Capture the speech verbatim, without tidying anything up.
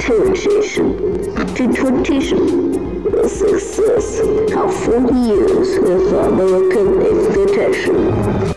Turkish G twenty success of four years with American invitation.